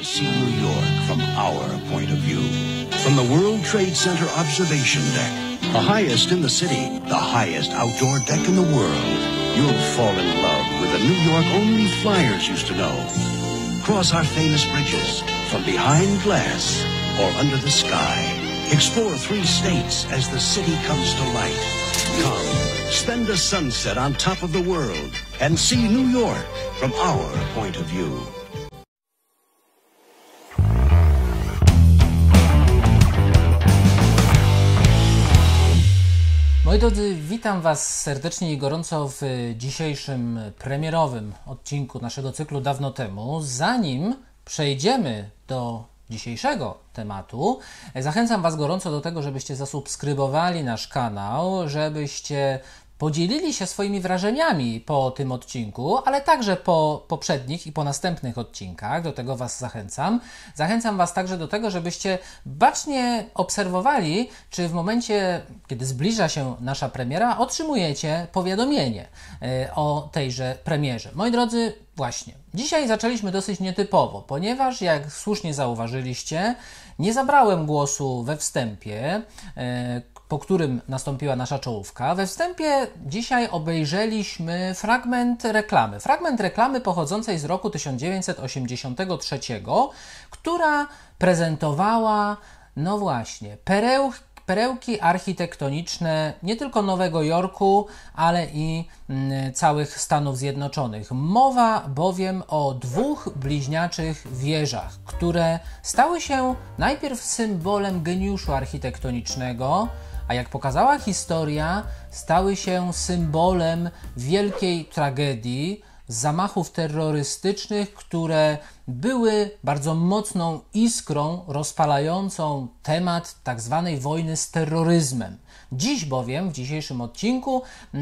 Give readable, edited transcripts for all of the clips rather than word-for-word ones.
to see New York from our point of view. From the World Trade Center observation deck, the highest in the city, the highest outdoor deck in the world, you'll fall in love with the New York only flyers used to know. Cross our famous bridges from behind glass or under the sky. Explore 3 states as the city comes to light. Come, spend a sunset on top of the world and see New York from our point of view. Moi drodzy, witam Was serdecznie i gorąco w dzisiejszym premierowym odcinku naszego cyklu Dawno temu. Zanim przejdziemy do dzisiejszego tematu, zachęcam Was gorąco do tego, żebyście zasubskrybowali nasz kanał, żebyście podzielili się swoimi wrażeniami po tym odcinku, ale także po poprzednich i po następnych odcinkach. Do tego Was zachęcam. Zachęcam Was także do tego, żebyście bacznie obserwowali, czy w momencie, kiedy zbliża się nasza premiera, otrzymujecie powiadomienie o tejże premierze. Moi drodzy, właśnie, dzisiaj zaczęliśmy dosyć nietypowo, ponieważ, jak słusznie zauważyliście, nie zabrałem głosu we wstępie, po którym nastąpiła nasza czołówka. We wstępie dzisiaj obejrzeliśmy fragment reklamy. Fragment reklamy pochodzącej z roku 1983, która prezentowała, no właśnie, perełki architektoniczne nie tylko Nowego Jorku, ale i całych Stanów Zjednoczonych. Mowa bowiem o 2 bliźniaczych wieżach, które stały się najpierw symbolem geniuszu architektonicznego, a jak pokazała historia, stały się symbolem wielkiej tragedii, zamachów terrorystycznych, które były bardzo mocną iskrą rozpalającą temat tzw. wojny z terroryzmem. Dziś bowiem, w dzisiejszym odcinku,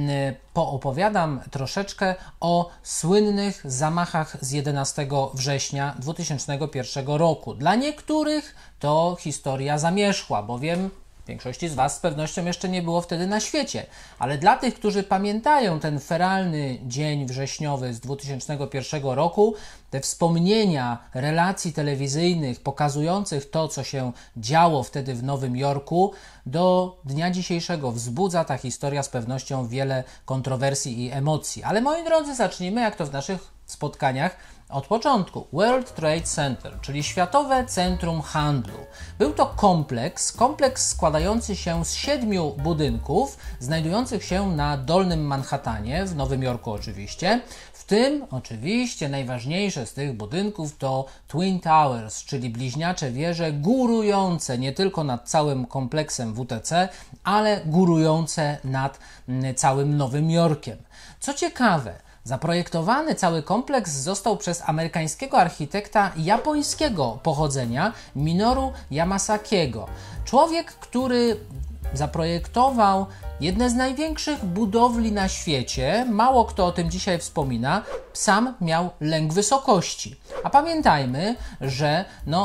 poopowiadam troszeczkę o słynnych zamachach z 11 września 2001 roku. Dla niektórych to historia zamierzchła, bowiem większości z Was z pewnością jeszcze nie było wtedy na świecie, ale dla tych, którzy pamiętają ten feralny dzień wrześniowy z 2001 roku, te wspomnienia relacji telewizyjnych pokazujących to, co się działo wtedy w Nowym Jorku, do dnia dzisiejszego wzbudza ta historia z pewnością wiele kontrowersji i emocji. Ale moi drodzy, zacznijmy, jak to w naszych spotkaniach, od początku. World Trade Center, czyli Światowe Centrum Handlu. Był to kompleks składający się z 7 budynków, znajdujących się na Dolnym Manhattanie, w Nowym Jorku oczywiście. W tym oczywiście najważniejsze z tych budynków to Twin Towers, czyli bliźniacze wieże górujące nie tylko nad całym kompleksem WTC, ale górujące nad całym Nowym Jorkiem. Co ciekawe, zaprojektowany cały kompleks został przez amerykańskiego architekta japońskiego pochodzenia Minoru Yamasakiego. Człowiek, który zaprojektował jedne z największych budowli na świecie, mało kto o tym dzisiaj wspomina, sam miał lęk wysokości. A pamiętajmy, że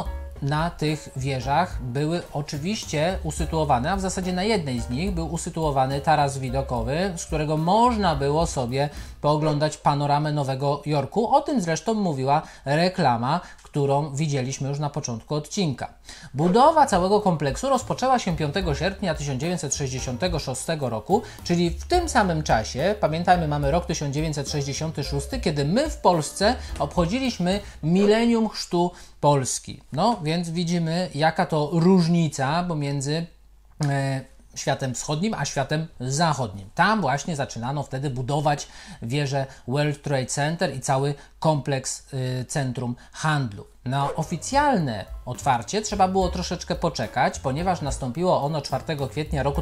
na tych wieżach były oczywiście usytuowane, a w zasadzie na jednej z nich był usytuowany taras widokowy, z którego można było sobie pooglądać panoramę Nowego Jorku. O tym zresztą mówiła reklama, którą widzieliśmy już na początku odcinka. Budowa całego kompleksu rozpoczęła się 5 sierpnia 1966 roku, czyli w tym samym czasie, pamiętajmy, mamy rok 1966, kiedy my w Polsce obchodziliśmy milenium chrztu Polski. No więc widzimy, jaka to różnica pomiędzy światem wschodnim a światem zachodnim. Tam właśnie zaczynano wtedy budować wieżę World Trade Center i cały kompleks centrum handlu. Na oficjalne otwarcie trzeba było troszeczkę poczekać, ponieważ nastąpiło ono 4 kwietnia roku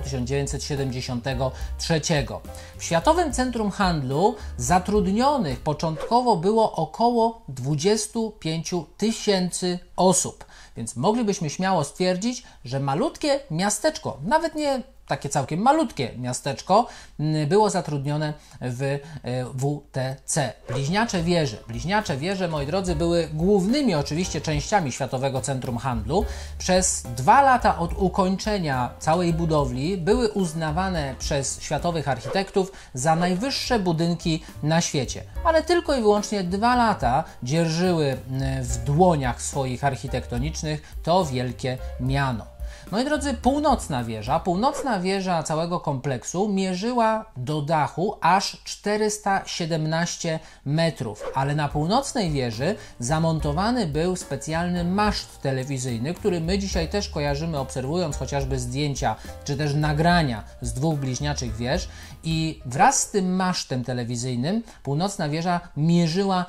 1973. W Światowym Centrum Handlu zatrudnionych początkowo było około 25 000 osób. Więc moglibyśmy śmiało stwierdzić, że malutkie miasteczko, nawet nie takie całkiem malutkie miasteczko, było zatrudnione w WTC. Bliźniacze wieże. Bliźniacze wieże, moi drodzy, były głównymi oczywiście częściami Światowego Centrum Handlu. Przez 2 lata od ukończenia całej budowli były uznawane przez światowych architektów za najwyższe budynki na świecie. Ale tylko i wyłącznie 2 lata dzierżyły w dłoniach swoich architektonicznych to wielkie miano. Moi drodzy, północna wieża całego kompleksu mierzyła do dachu aż 417 metrów, ale na północnej wieży zamontowany był specjalny maszt telewizyjny, który my dzisiaj też kojarzymy, obserwując chociażby zdjęcia czy też nagrania z 2 bliźniaczych wież, i wraz z tym masztem telewizyjnym północna wieża mierzyła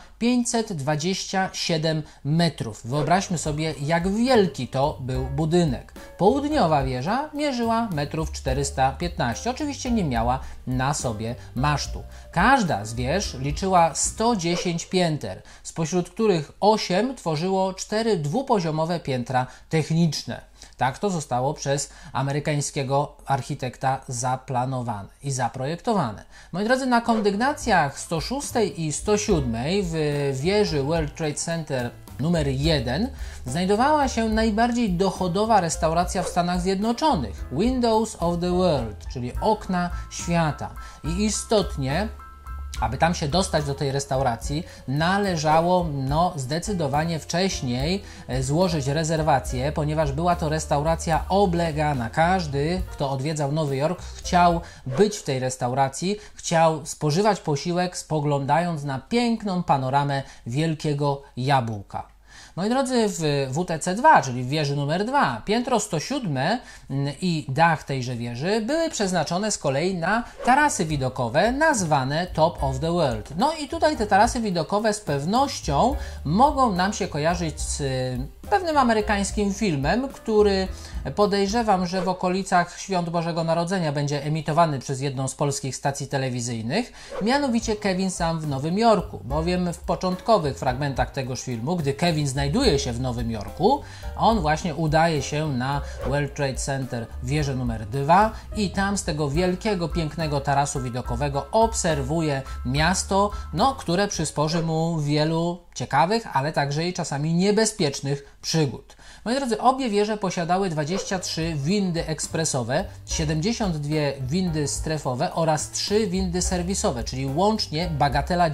527 metrów. Wyobraźmy sobie, jak wielki to był budynek. Południowa wieża mierzyła metrów 415. Oczywiście nie miała na sobie masztu. Każda z wież liczyła 110 pięter, spośród których 8 tworzyło 4 dwupoziomowe piętra techniczne. Tak to zostało przez amerykańskiego architekta zaplanowane i zaprojektowane. Moi drodzy, na kondygnacjach 106 i 107 w wieży World Trade Center numer 1 znajdowała się najbardziej dochodowa restauracja w Stanach Zjednoczonych, Windows of the World, czyli okna świata. I istotnie, aby tam się dostać do tej restauracji, należało zdecydowanie wcześniej złożyć rezerwację, ponieważ była to restauracja oblegana. Każdy, kto odwiedzał Nowy Jork, chciał być w tej restauracji, chciał spożywać posiłek, spoglądając na piękną panoramę Wielkiego Jabłka. Moi drodzy, w WTC 2, czyli w wieży numer 2, piętro 107 i dach tejże wieży były przeznaczone z kolei na tarasy widokowe nazwane Top of the World. No i tutaj te tarasy widokowe z pewnością mogą nam się kojarzyć z pewnym amerykańskim filmem, który podejrzewam, że w okolicach Świąt Bożego Narodzenia będzie emitowany przez jedną z polskich stacji telewizyjnych, mianowicie Kevin Sam w Nowym Jorku, bowiem w początkowych fragmentach tegoż filmu, gdy Kevin znajduje się w Nowym Jorku, on właśnie udaje się na World Trade Center wieżę numer 2 i tam z tego wielkiego, pięknego tarasu widokowego obserwuje miasto, które przysporzy mu wielu ciekawych, ale także i czasami niebezpiecznych przygód. Moi drodzy, obie wieże posiadały 23 windy ekspresowe, 72 windy strefowe oraz 3 windy serwisowe, czyli łącznie bagatela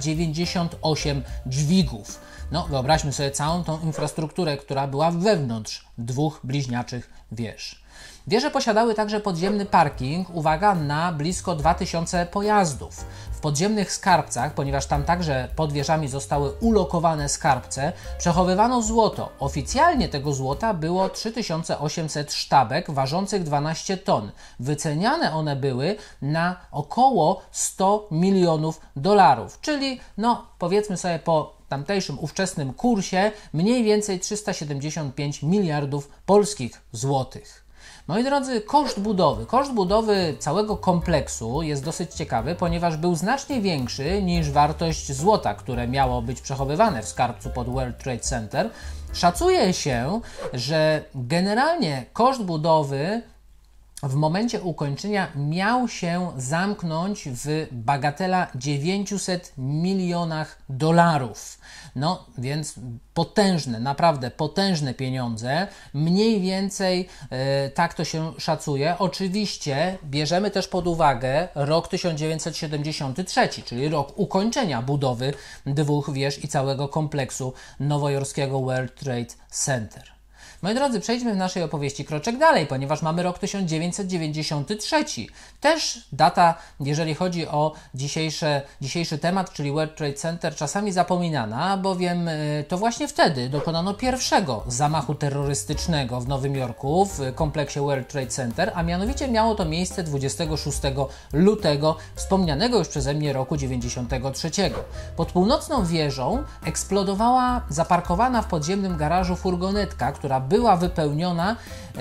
98 dźwigów. Wyobraźmy sobie całą tą infrastrukturę, która była wewnątrz 2 bliźniaczych wież. Wieże posiadały także podziemny parking, uwaga, na blisko 2000 pojazdów. W podziemnych skarbcach, ponieważ tam także pod wieżami zostały ulokowane skarbce, przechowywano złoto. Oficjalnie tego złota było 3800 sztabek ważących 12 ton. Wyceniane one były na około 100 milionów dolarów, czyli powiedzmy sobie po tamtejszym ówczesnym kursie mniej więcej 375 miliardów polskich złotych. Moi drodzy, koszt budowy całego kompleksu jest dosyć ciekawy, ponieważ był znacznie większy niż wartość złota, które miało być przechowywane w skarbcu pod World Trade Center. Szacuje się, że generalnie koszt budowy w momencie ukończenia miał się zamknąć w bagatela 900 milionach dolarów. Więc potężne, naprawdę potężne pieniądze. Mniej więcej tak to się szacuje. Oczywiście bierzemy też pod uwagę rok 1973, czyli rok ukończenia budowy 2 wież i całego kompleksu nowojorskiego World Trade Center. Moi drodzy, przejdźmy w naszej opowieści kroczek dalej, ponieważ mamy rok 1993. Też data, jeżeli chodzi o dzisiejszy temat, czyli World Trade Center, czasami zapominana, bowiem to właśnie wtedy dokonano pierwszego zamachu terrorystycznego w Nowym Jorku w kompleksie World Trade Center, a mianowicie miało to miejsce 26 lutego wspomnianego już przeze mnie roku 93. Pod północną wieżą eksplodowała zaparkowana w podziemnym garażu furgonetka, która była wypełniona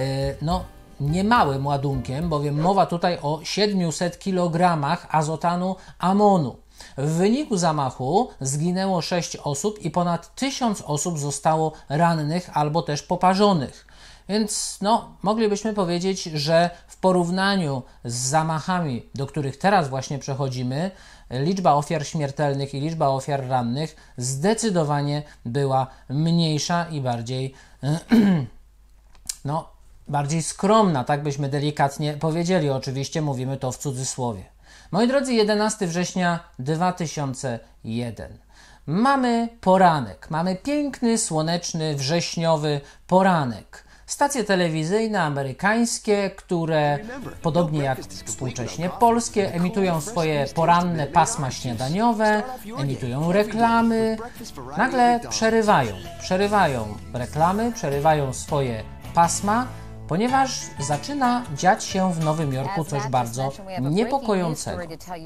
niemałym ładunkiem, bowiem mowa tutaj o 700 kg azotanu amonu. W wyniku zamachu zginęło 6 osób i ponad 1000 osób zostało rannych albo też poparzonych. Więc no, moglibyśmy powiedzieć, że w porównaniu z zamachami, do których teraz właśnie przechodzimy, liczba ofiar śmiertelnych i liczba ofiar rannych zdecydowanie była mniejsza i bardziej, no, bardziej skromna, tak byśmy delikatnie powiedzieli. Oczywiście mówimy to w cudzysłowie. Moi drodzy, 11 września 2001. Mamy poranek, mamy piękny, słoneczny, wrześniowy poranek. Stacje telewizyjne amerykańskie, które podobnie jak współcześnie polskie, emitują swoje poranne pasma śniadaniowe, emitują reklamy, nagle przerywają reklamy, przerywają swoje pasma, ponieważ zaczyna dziać się w Nowym Jorku coś bardzo niepokojącego.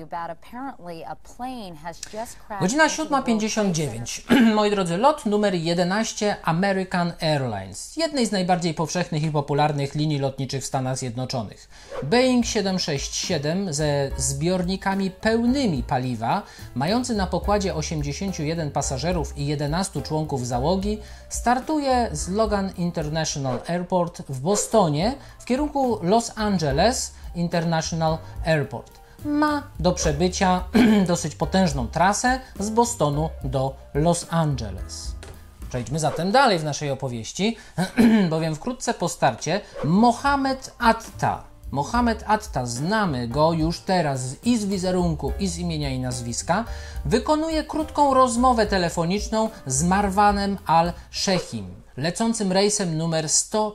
Godzina 7:59. Moi drodzy, lot numer 11 American Airlines, jednej z najbardziej powszechnych i popularnych linii lotniczych w Stanach Zjednoczonych. Boeing 767 ze zbiornikami pełnymi paliwa, mający na pokładzie 81 pasażerów i 11 członków załogi, startuje z Logan International Airport w Bostonie w kierunku Los Angeles International Airport. Ma do przebycia dosyć potężną trasę z Bostonu do Los Angeles. Przejdźmy zatem dalej w naszej opowieści, bowiem wkrótce po starcie Mohamed Atta, znamy go już teraz i z wizerunku, i z imienia i nazwiska, wykonuje krótką rozmowę telefoniczną z Marwanem al-Shehim, lecącym rejsem numer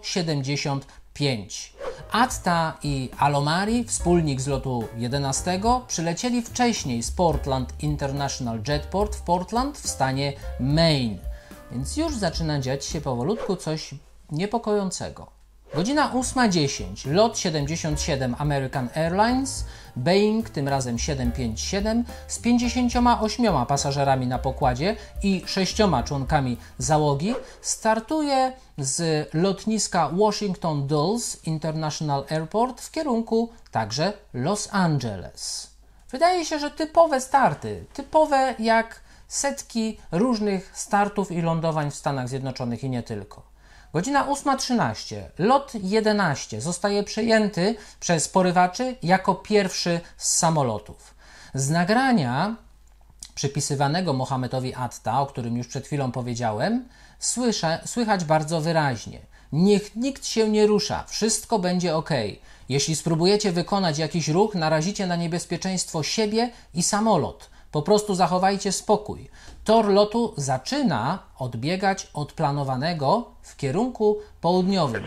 175. Atta i Alomari, wspólnik z lotu 11, przylecieli wcześniej z Portland International Jetport w Portland w stanie Maine. Więc już zaczyna dziać się powolutku coś niepokojącego. Godzina 8:10, lot 77 American Airlines, Boeing, tym razem 757, z 58 pasażerami na pokładzie i 6 członkami załogi, startuje z lotniska Washington Dulles International Airport w kierunku także Los Angeles. Wydaje się, że typowe starty, typowe jak setki różnych startów i lądowań w Stanach Zjednoczonych i nie tylko. Godzina 8:13. Lot 11 zostaje przejęty przez porywaczy jako pierwszy z samolotów. Z nagrania przypisywanego Mohamedowi Atta, o którym już przed chwilą powiedziałem, słychać bardzo wyraźnie: niech nikt się nie rusza, wszystko będzie ok. Jeśli spróbujecie wykonać jakiś ruch, narazicie na niebezpieczeństwo siebie i samolot. Po prostu zachowajcie spokój. Tor lotu zaczyna odbiegać od planowanego w kierunku południowym.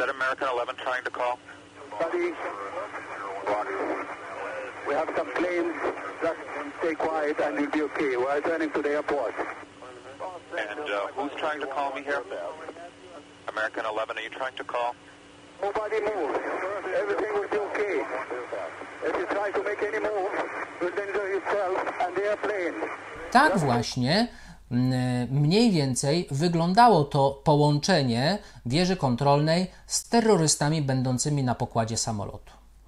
Nobody move. Everything will be okay. If you try to make any move, you'll danger yourself and the airplane. Tak właśnie mniej więcej wyglądało to połączenie wieży kontrolnej z terrorystami będącymi na pokładzie samolotu.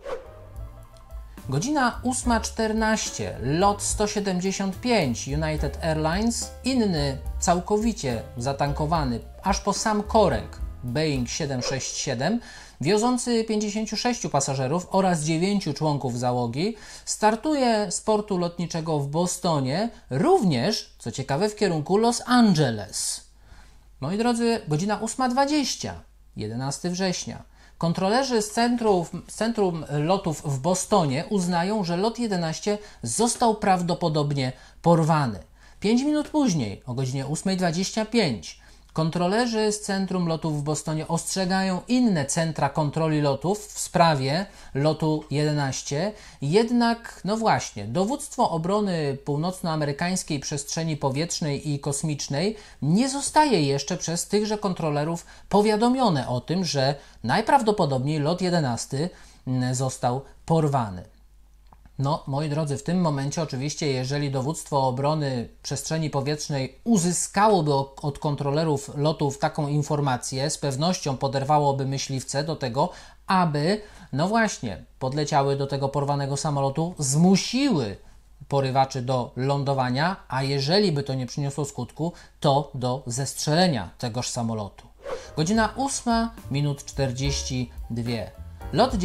Godzina 8:14, lot 175 United Airlines, inny całkowicie zatankowany aż po sam korek Boeing 767, wiozący 56 pasażerów oraz 9 członków załogi, startuje z portu lotniczego w Bostonie, również, co ciekawe, w kierunku Los Angeles. Moi drodzy, godzina 8:20, 11 września. Kontrolerzy z centrum lotów w Bostonie uznają, że lot 11 został prawdopodobnie porwany. 5 minut później, o godzinie 8:25, kontrolerzy z centrum lotów w Bostonie ostrzegają inne centra kontroli lotów w sprawie lotu 11, jednak, no właśnie, dowództwo obrony północnoamerykańskiej przestrzeni powietrznej i kosmicznej nie zostaje jeszcze przez tychże kontrolerów powiadomione o tym, że najprawdopodobniej lot 11 został porwany. No, moi drodzy, w tym momencie oczywiście, jeżeli dowództwo obrony przestrzeni powietrznej uzyskałoby od kontrolerów lotów taką informację, z pewnością poderwałoby myśliwce do tego, aby, no właśnie, podleciały do tego porwanego samolotu, zmusiły porywaczy do lądowania, a jeżeli by to nie przyniosło skutku, to do zestrzelenia tegoż samolotu. Godzina 8 minut 42. Lot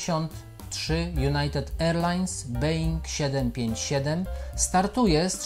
93 United Airlines Boeing 757 startuje z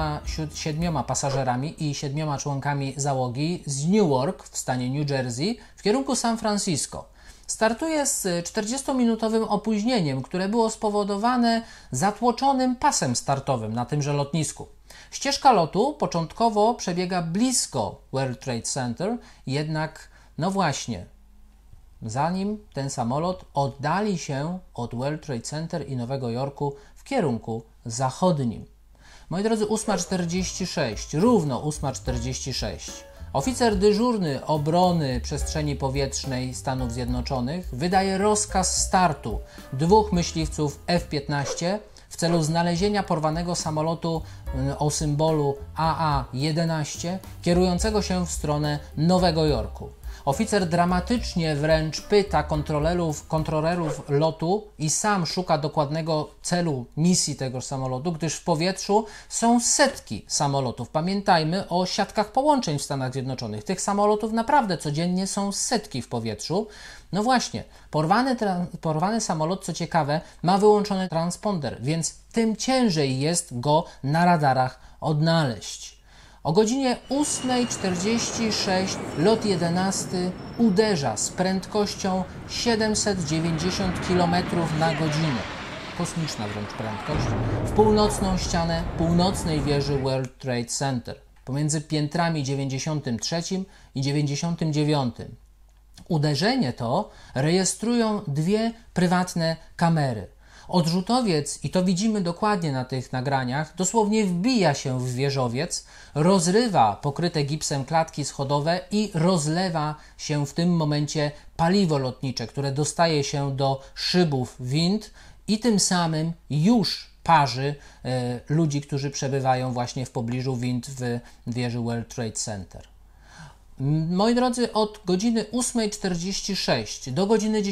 37 pasażerami i 7 członkami załogi z Newark w stanie New Jersey w kierunku San Francisco. Startuje z 40-minutowym opóźnieniem, które było spowodowane zatłoczonym pasem startowym na tymże lotnisku. Ścieżka lotu początkowo przebiega blisko World Trade Center, jednak no właśnie, zanim ten samolot oddali się od World Trade Center i Nowego Jorku w kierunku zachodnim. Moi drodzy, 8:46, równo 8:46. Oficer dyżurny obrony przestrzeni powietrznej Stanów Zjednoczonych wydaje rozkaz startu 2 myśliwców F-15 w celu znalezienia porwanego samolotu o symbolu AA-11 kierującego się w stronę Nowego Jorku. Oficer dramatycznie wręcz pyta kontrolerów lotu i sam szuka dokładnego celu misji tego samolotu, gdyż w powietrzu są setki samolotów. Pamiętajmy o siatkach połączeń w Stanach Zjednoczonych. Tych samolotów naprawdę codziennie są setki w powietrzu. No właśnie, porwany samolot, co ciekawe, ma wyłączony transponder, więc tym ciężej jest go na radarach odnaleźć. O godzinie 8:46 lot 11 uderza z prędkością 790 km na godzinę. Kosmiczna wręcz prędkość. W północną ścianę północnej wieży World Trade Center. Pomiędzy piętrami 93 i 99. Uderzenie to rejestrują 2 prywatne kamery. Odrzutowiec, i to widzimy dokładnie na tych nagraniach, dosłownie wbija się w wieżowiec, rozrywa pokryte gipsem klatki schodowe i rozlewa się w tym momencie paliwo lotnicze, które dostaje się do szybów wind i tym samym już parzy ludzi, którzy przebywają właśnie w pobliżu wind w wieży World Trade Center. Moi drodzy, od godziny 8:46 do godziny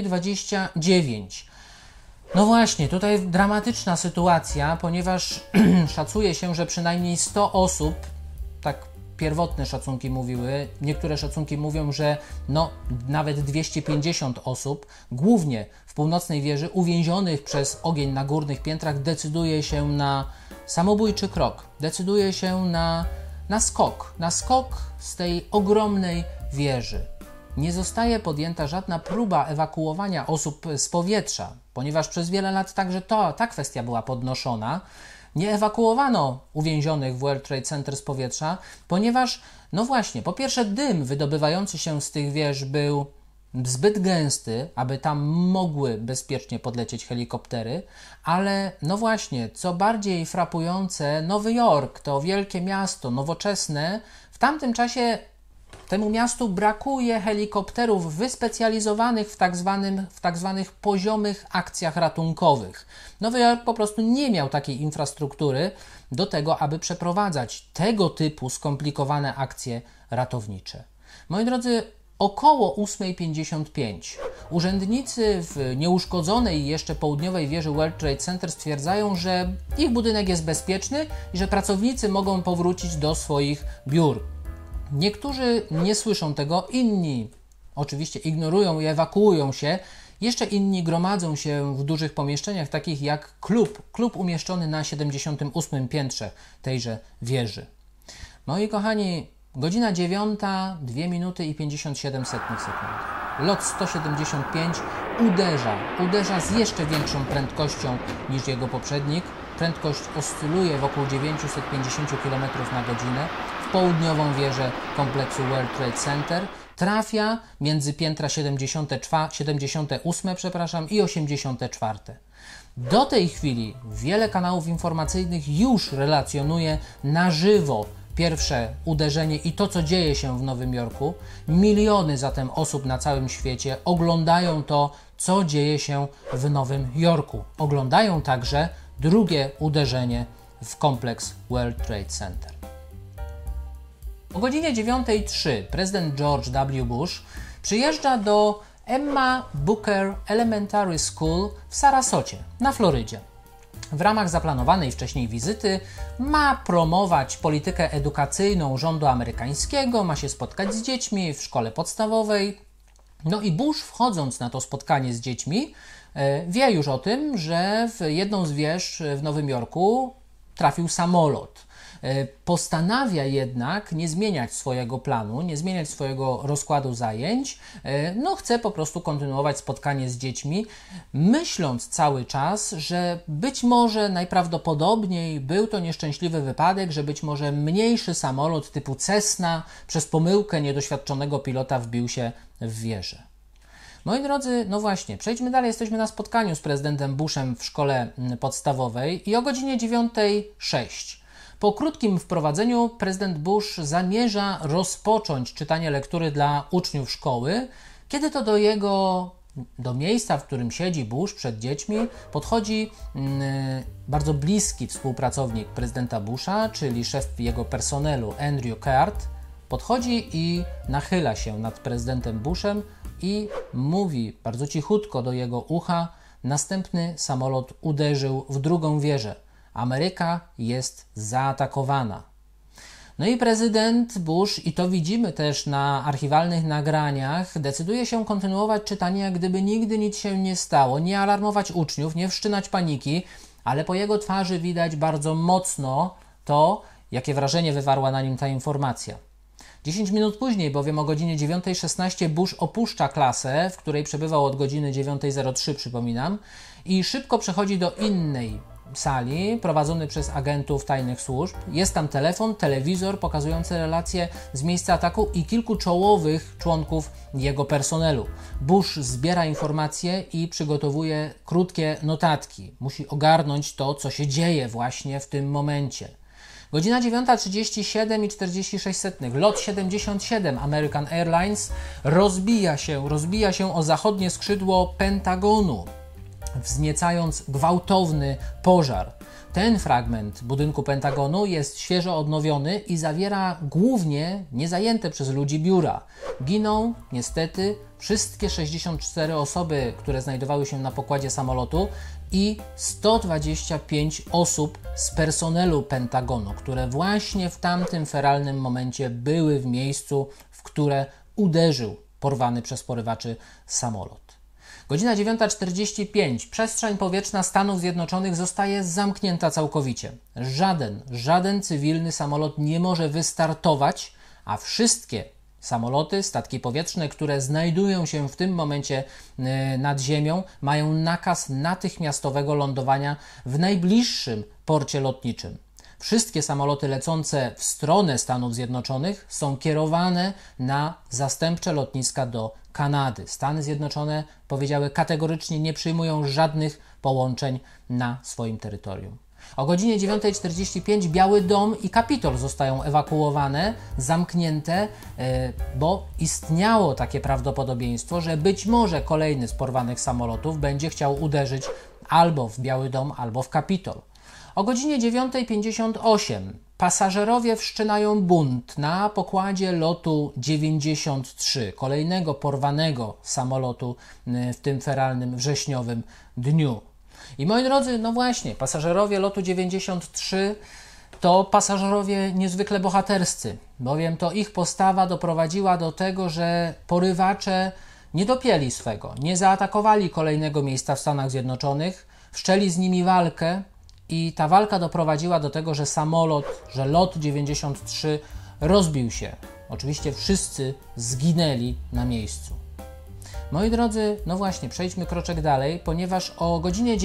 10:29 no właśnie, tutaj dramatyczna sytuacja, ponieważ szacuje się, że przynajmniej 100 osób, tak pierwotne szacunki mówiły, niektóre szacunki mówią, że no nawet 250 osób, głównie w północnej wieży, uwięzionych przez ogień na górnych piętrach, decyduje się na samobójczy krok, decyduje się na skok z tej ogromnej wieży. Nie zostaje podjęta żadna próba ewakuowania osób z powietrza, ponieważ przez wiele lat także ta kwestia była podnoszona. Nie ewakuowano uwięzionych w World Trade Center z powietrza, ponieważ, no właśnie, po pierwsze dym wydobywający się z tych wież był zbyt gęsty, aby tam mogły bezpiecznie podlecieć helikoptery, ale no właśnie, co bardziej frapujące, Nowy Jork to wielkie miasto, nowoczesne, w tamtym czasie temu miastu brakuje helikopterów wyspecjalizowanych w tak zwanych poziomych akcjach ratunkowych. Nowy Jork po prostu nie miał takiej infrastruktury do tego, aby przeprowadzać tego typu skomplikowane akcje ratownicze. Moi drodzy, około 8:55 urzędnicy w nieuszkodzonej jeszcze południowej wieży World Trade Center stwierdzają, że ich budynek jest bezpieczny i że pracownicy mogą powrócić do swoich biur. Niektórzy nie słyszą tego, inni oczywiście ignorują i ewakuują się, jeszcze inni gromadzą się w dużych pomieszczeniach, takich jak klub umieszczony na 78. piętrze tejże wieży. Moi kochani, godzina 9, 2 minuty i 57 sekund. Lot 175 uderza z jeszcze większą prędkością niż jego poprzednik. Prędkość oscyluje wokół 950 km na godzinę. W południową wieżę kompleksu World Trade Center trafia między piętra 78 i 84. Do tej chwili wiele kanałów informacyjnych już relacjonuje na żywo pierwsze uderzenie i to, co dzieje się w Nowym Jorku. Miliony zatem osób na całym świecie oglądają to, co dzieje się w Nowym Jorku. Oglądają także drugie uderzenie w kompleks World Trade Center. O godzinie 9:03 prezydent George W. Bush przyjeżdża do Emma Booker Elementary School w Sarasocie na Florydzie. w ramach zaplanowanej wcześniej wizyty ma promować politykę edukacyjną rządu amerykańskiego, ma się spotkać z dziećmi w szkole podstawowej. No i Bush, wchodząc na to spotkanie z dziećmi, wie już o tym, że w jedną z wież w Nowym Jorku trafił samolot. Postanawia jednak nie zmieniać swojego planu, nie zmieniać swojego rozkładu zajęć, chce po prostu kontynuować spotkanie z dziećmi, myśląc cały czas, że być może najprawdopodobniej był to nieszczęśliwy wypadek, że być może mniejszy samolot typu Cessna przez pomyłkę niedoświadczonego pilota wbił się w wieżę. Moi drodzy, no właśnie, przejdźmy dalej. Jesteśmy na spotkaniu z prezydentem Bushem w szkole podstawowej i o godzinie 9:06. Po krótkim wprowadzeniu prezydent Bush zamierza rozpocząć czytanie lektury dla uczniów szkoły, kiedy to do miejsca, w którym siedzi Bush przed dziećmi, podchodzi bardzo bliski współpracownik prezydenta Busha, czyli szef jego personelu Andrew Card, podchodzi i nachyla się nad prezydentem Bushem i mówi bardzo cichutko do jego ucha: następny samolot uderzył w drugą wieżę. Ameryka jest zaatakowana. No i prezydent Bush, i to widzimy też na archiwalnych nagraniach, decyduje się kontynuować czytanie, jak gdyby nigdy nic się nie stało, nie alarmować uczniów, nie wszczynać paniki, ale po jego twarzy widać bardzo mocno to, jakie wrażenie wywarła na nim ta informacja. 10 minut później, bowiem o godzinie 9:16 Bush opuszcza klasę, w której przebywał od godziny 9:03, przypominam, i szybko przechodzi do innej sali, prowadzony przez agentów tajnych służb. Jest tam telefon, telewizor pokazujący relacje z miejsca ataku i kilku czołowych członków jego personelu. Bush zbiera informacje i przygotowuje krótkie notatki. Musi ogarnąć to, co się dzieje właśnie w tym momencie. Godzina 9:37:46. Lot 77 American Airlines rozbija się o zachodnie skrzydło Pentagonu, wzniecając gwałtowny pożar. Ten fragment budynku Pentagonu jest świeżo odnowiony i zawiera głównie niezajęte przez ludzi biura. Giną niestety wszystkie 64 osoby, które znajdowały się na pokładzie samolotu i 125 osób z personelu Pentagonu, które właśnie w tamtym feralnym momencie były w miejscu, w które uderzył porwany przez porywaczy samolot. Godzina 9:45. Przestrzeń powietrzna Stanów Zjednoczonych zostaje zamknięta całkowicie. Żaden cywilny samolot nie może wystartować, a wszystkie samoloty, statki powietrzne, które znajdują się w tym momencie nad ziemią, mają nakaz natychmiastowego lądowania w najbliższym porcie lotniczym. Wszystkie samoloty lecące w stronę Stanów Zjednoczonych są kierowane na zastępcze lotniska do Kanady. Stany Zjednoczone powiedziały kategorycznie, nie przyjmują żadnych połączeń na swoim terytorium. O godzinie 9:45 Biały Dom i Kapitol zostają ewakuowane, zamknięte, bo istniało takie prawdopodobieństwo, że być może kolejny z porwanych samolotów będzie chciał uderzyć albo w Biały Dom, albo w Kapitol. O godzinie 9:58 pasażerowie wszczynają bunt na pokładzie lotu 93, kolejnego porwanego samolotu w tym feralnym wrześniowym dniu. I moi drodzy, no właśnie, pasażerowie lotu 93 to pasażerowie niezwykle bohaterscy, bowiem to ich postawa doprowadziła do tego, że porywacze nie dopięli swego, nie zaatakowali kolejnego miejsca w Stanach Zjednoczonych, wszczęli z nimi walkę i ta walka doprowadziła do tego, że lot 93 rozbił się. Oczywiście wszyscy zginęli na miejscu. Moi drodzy, no właśnie, przejdźmy kroczek dalej, ponieważ o godzinie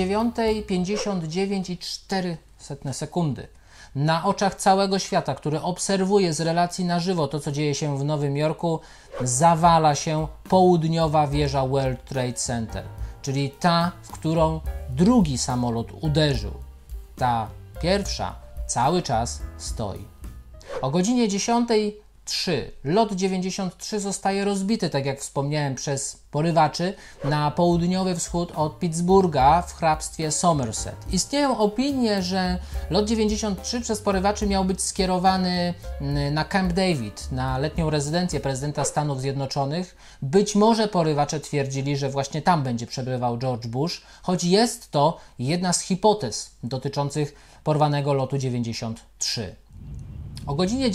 9:59:04 na oczach całego świata, który obserwuje z relacji na żywo to, co dzieje się w Nowym Jorku, zawala się południowa wieża World Trade Center, czyli ta, w którą drugi samolot uderzył. Ta pierwsza cały czas stoi. O godzinie 10:30 93. Lot 93 zostaje rozbity, tak jak wspomniałem, przez porywaczy na południowy wschód od Pittsburgha w hrabstwie Somerset. Istnieją opinie, że lot 93 przez porywaczy miał być skierowany na Camp David, na letnią rezydencję prezydenta Stanów Zjednoczonych. Być może porywacze twierdzili, że właśnie tam będzie przebywał George Bush, choć jest to jedna z hipotez dotyczących porwanego lotu 93. O godzinie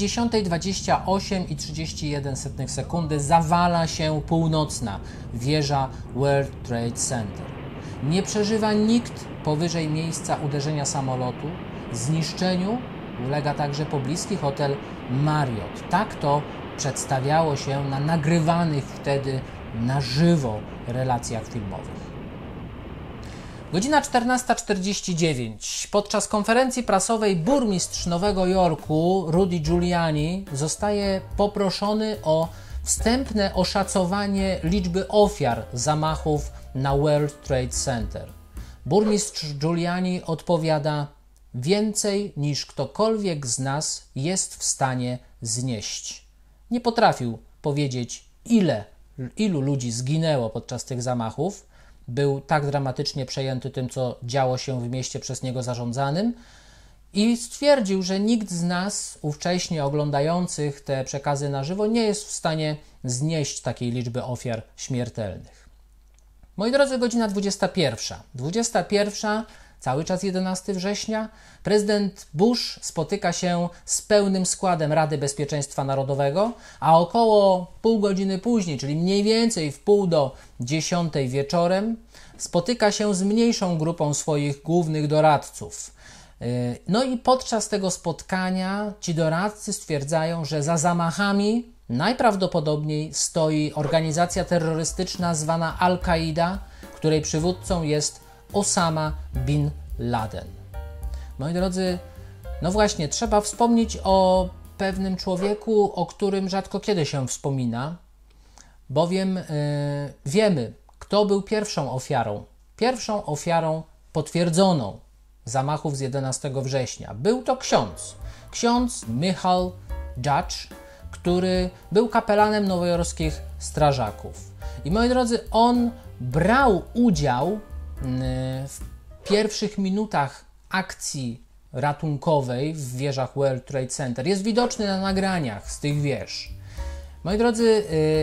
10:28:31 zawala się północna wieża World Trade Center. Nie przeżywa nikt powyżej miejsca uderzenia samolotu. Zniszczeniu ulega także pobliski hotel Marriott. Tak to przedstawiało się na nagrywanych wtedy na żywo relacjach filmowych. Godzina 14:49. Podczas konferencji prasowej burmistrz Nowego Jorku, Rudy Giuliani, zostaje poproszony o wstępne oszacowanie liczby ofiar zamachów na World Trade Center. Burmistrz Giuliani odpowiada: więcej niż ktokolwiek z nas jest w stanie znieść. Nie potrafił powiedzieć, ilu ludzi zginęło podczas tych zamachów. Był tak dramatycznie przejęty tym, co działo się w mieście przez niego zarządzanym, i stwierdził, że nikt z nas, ówcześnie oglądających te przekazy na żywo, nie jest w stanie znieść takiej liczby ofiar śmiertelnych. Moi drodzy, godzina 21. 21, cały czas 11 września, prezydent Bush spotyka się z pełnym składem Rady Bezpieczeństwa Narodowego, a około pół godziny później, czyli mniej więcej w 9:30 wieczorem, spotyka się z mniejszą grupą swoich głównych doradców. No i podczas tego spotkania ci doradcy stwierdzają, że za zamachami najprawdopodobniej stoi organizacja terrorystyczna zwana Al-Kaida, której przywódcą jest Osama bin Laden. Moi drodzy, no właśnie, trzeba wspomnieć o pewnym człowieku, o którym rzadko kiedy się wspomina, bowiem wiemy, kto był pierwszą ofiarą. Pierwszą ofiarą potwierdzoną zamachów z 11 września. Był to ksiądz Michael Judge, który był kapelanem nowojorskich strażaków. I moi drodzy, on brał udział w pierwszych minutach akcji ratunkowej w wieżach World Trade Center. Jest widoczny na nagraniach z tych wież. Moi drodzy,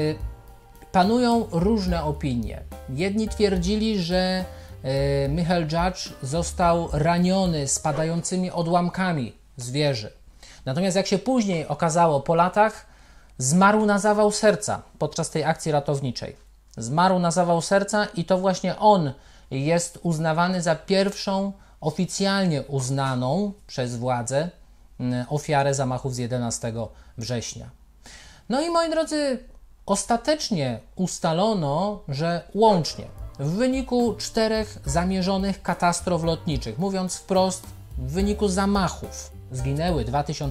panują różne opinie. Jedni twierdzili, że Michael Judge został raniony spadającymi odłamkami z wieży. Natomiast jak się później okazało po latach, zmarł na zawał serca podczas tej akcji ratowniczej. Zmarł na zawał serca i to właśnie on jest uznawany za pierwszą oficjalnie uznaną przez władze ofiarę zamachów z 11 września. No i moi drodzy, ostatecznie ustalono, że łącznie w wyniku 4 zamierzonych katastrof lotniczych, mówiąc wprost, w wyniku zamachów zginęły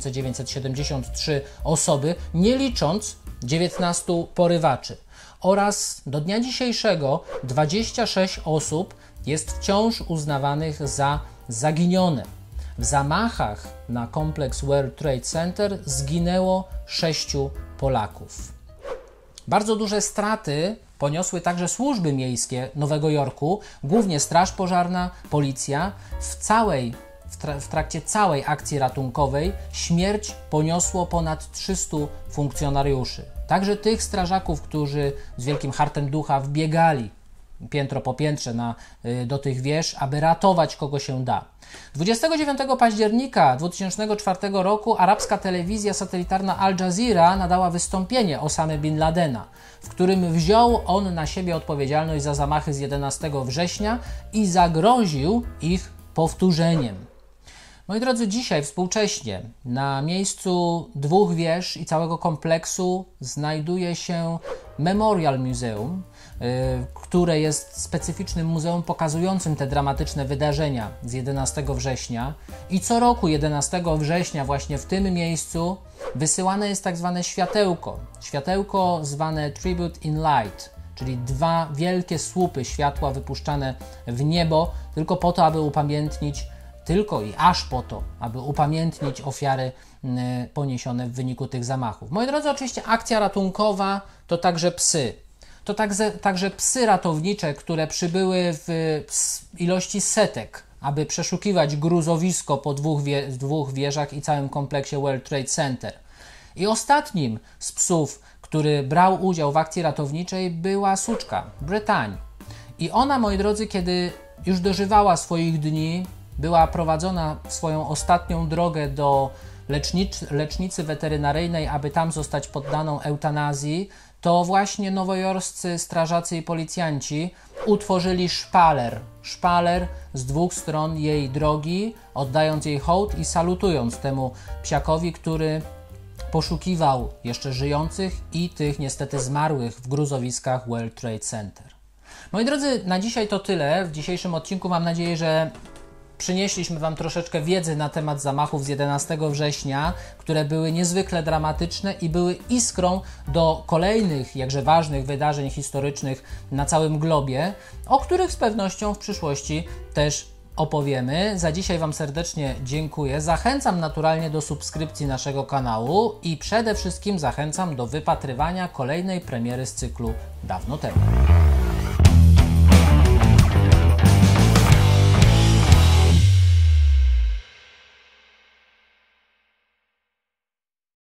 2973 osoby, nie licząc 19 porywaczy. Oraz do dnia dzisiejszego 26 osób jest wciąż uznawanych za zaginione. W zamachach na kompleks World Trade Center zginęło 6 Polaków. Bardzo duże straty poniosły także służby miejskie Nowego Jorku, głównie Straż Pożarna, Policja. W trakcie całej akcji ratunkowej śmierć poniosło ponad 300 funkcjonariuszy. Także tych strażaków, którzy z wielkim hartem ducha wbiegali piętro po piętrze do tych wież, aby ratować kogo się da. 29 października 2004 roku arabska telewizja satelitarna Al Jazeera nadała wystąpienie Osamy bin Ladena, w którym wziął on na siebie odpowiedzialność za zamachy z 11 września i zagroził ich powtórzeniem. Moi drodzy, dzisiaj współcześnie na miejscu 2 wież i całego kompleksu znajduje się Memorial Museum, które jest specyficznym muzeum pokazującym te dramatyczne wydarzenia z 11 września. I co roku 11 września właśnie w tym miejscu wysyłane jest tak zwane światełko. Światełko zwane Tribute in Light, czyli 2 wielkie słupy światła wypuszczane w niebo, tylko po to, aby upamiętnić tylko i aż po to, aby upamiętnić ofiary poniesione w wyniku tych zamachów. Moi drodzy, oczywiście akcja ratunkowa to także psy. To także psy ratownicze, które przybyły w ilości setek, aby przeszukiwać gruzowisko po dwóch wieżach i całym kompleksie World Trade Center. I ostatnim z psów, który brał udział w akcji ratowniczej, była suczka, Brittany. I ona, moi drodzy, kiedy już dożywała swoich dni, była prowadzona w swoją ostatnią drogę do lecznicy weterynaryjnej, aby tam zostać poddaną eutanazji, to właśnie nowojorscy strażacy i policjanci utworzyli szpaler z dwóch stron jej drogi, oddając jej hołd i salutując temu psiakowi, który poszukiwał jeszcze żyjących i tych niestety zmarłych w gruzowiskach World Trade Center. Moi drodzy, na dzisiaj to tyle. W dzisiejszym odcinku mam nadzieję, że przynieśliśmy Wam troszeczkę wiedzy na temat zamachów z 11 września, które były niezwykle dramatyczne i były iskrą do kolejnych, jakże ważnych wydarzeń historycznych na całym globie, o których z pewnością w przyszłości też opowiemy. Za dzisiaj Wam serdecznie dziękuję. Zachęcam naturalnie do subskrypcji naszego kanału i przede wszystkim zachęcam do wypatrywania kolejnej premiery z cyklu Dawno temu.